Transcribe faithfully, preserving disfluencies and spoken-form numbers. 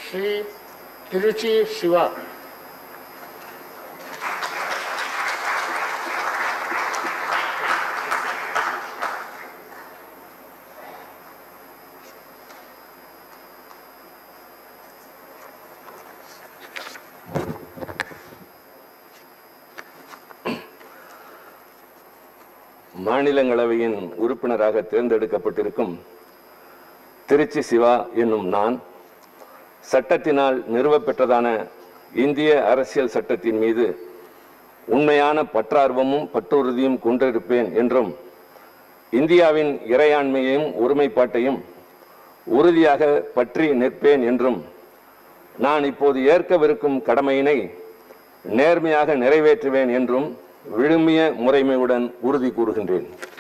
श्री तिरुची शिवा। மாநிலங்களவையின் உறுப்பினராக தேர்ந்தெடுக்கப்பட்டிருக்கும் திருச்சி சிவா என்னும் நான் சட்டத்தினால் நிறுவப்பெற்றதான இந்திய அரசியல் சட்டத்தின் மீது உண்மையான பற்றார்வமும் பற்றுறுதியும் கொண்டிருப்பேன் என்றும் இந்தியாவின் இறையாண்மையையும் ஒருமைப்பாட்டையும் உறுதியாக பற்றி நிற்பேன் என்றும் நான் இப்போது ஏற்கவிருக்கும் கடமையினை நேர்மையாக நிறைவேற்றுவேன் என்றும் விழுமிய முறைமையுடன் உறுதி கூறுகின்றேன்.